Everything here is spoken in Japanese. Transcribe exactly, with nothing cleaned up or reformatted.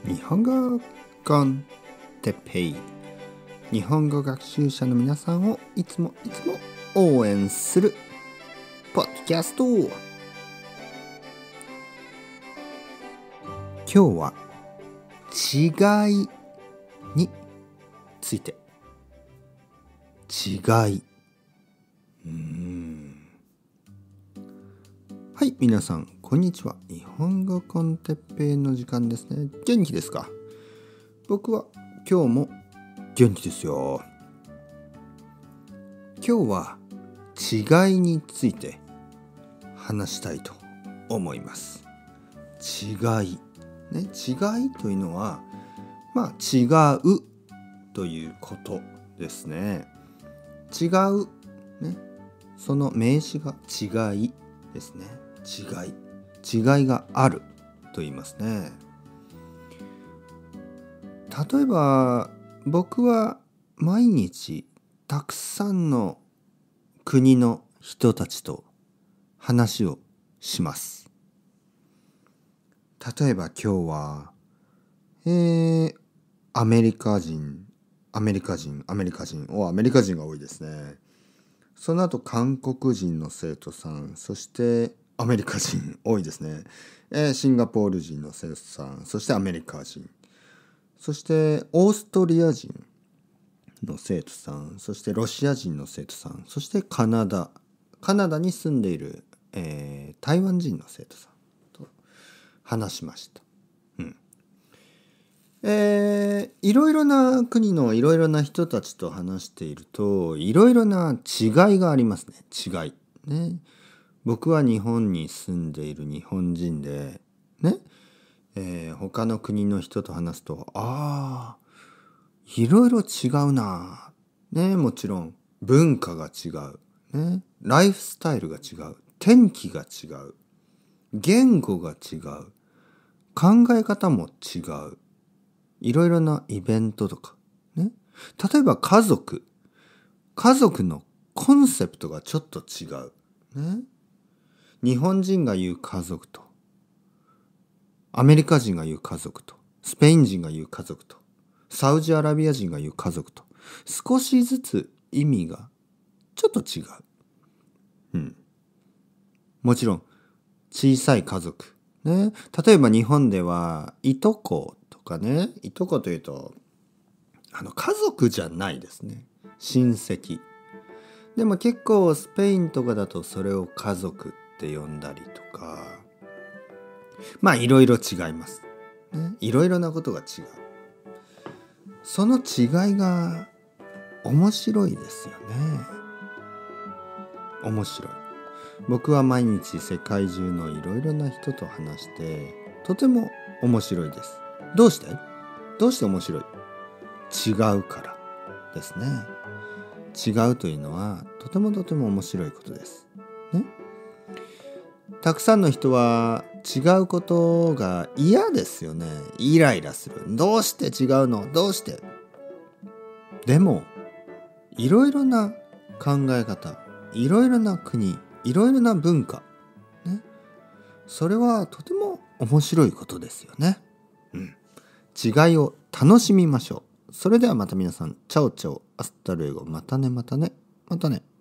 日本語コンテッペイ、日本語学習者の皆さんをいつもいつも応援するポッドキャスト。今日は違いについて。違い。うーんはい、皆さんこんにちは。日本語コンテッペイの時間ですね。元気ですか？僕は今日も元気ですよ。今日は違いについて話したいと思います。違い、ね、違いというのはまあ違うということですね。違う、ね、その名詞が違いですね。違い、違いがあると言いますね。例えば僕は毎日たくさんの国の人たちと話をします。例えば今日は、えー、アメリカ人、アメリカ人、アメリカ人、おアメリカ人が多いですね。その後韓国人の生徒さん、そしてアメリカ人多いですね。えー、シンガポール人の生徒さん、そしてアメリカ人、そしてオーストリア人の生徒さん、そしてロシア人の生徒さん、そしてカナダ、カナダに住んでいる、えー、台湾人の生徒さんと話しました。うん。えー、いろいろな国のいろいろな人たちと話していると、いろいろな違いがありますね。違い。ね。僕は日本に住んでいる日本人で、ね。えー、他の国の人と話すと、ああ、いろいろ違うな。ね。もちろん文化が違う。ね。ライフスタイルが違う。天気が違う。言語が違う。考え方も違う。いろいろなイベントとか。ね。例えば家族。家族のコンセプトがちょっと違う。ね。日本人が言う家族と、アメリカ人が言う家族と、スペイン人が言う家族と、サウジアラビア人が言う家族と、少しずつ意味がちょっと違う。うん。もちろん、小さい家族。ね。例えば日本では、いとことかね、いとこというと、あの、家族じゃないですね。親戚。でも結構スペインとかだとそれを家族って呼んだりとか、まあいろいろ違います。ね。いろいろなことが違う。その違いが面白いですよね。面白い。僕は毎日世界中のいろいろな人と話してとても面白いです。どうして？どうして面白い？違うからですね。違うというのはとてもとても面白いことです。ね。たくさんの人は違うことが嫌ですよね。イライラする。どうして違うの？どうして？でもいろいろな考え方、いろいろな国、いろいろな文化、ね、それはとても面白いことですよね。うん。違いを楽しみましょう。それではまた皆さん、チャオチャオ、アスタルエゴ、またねまたね、またね。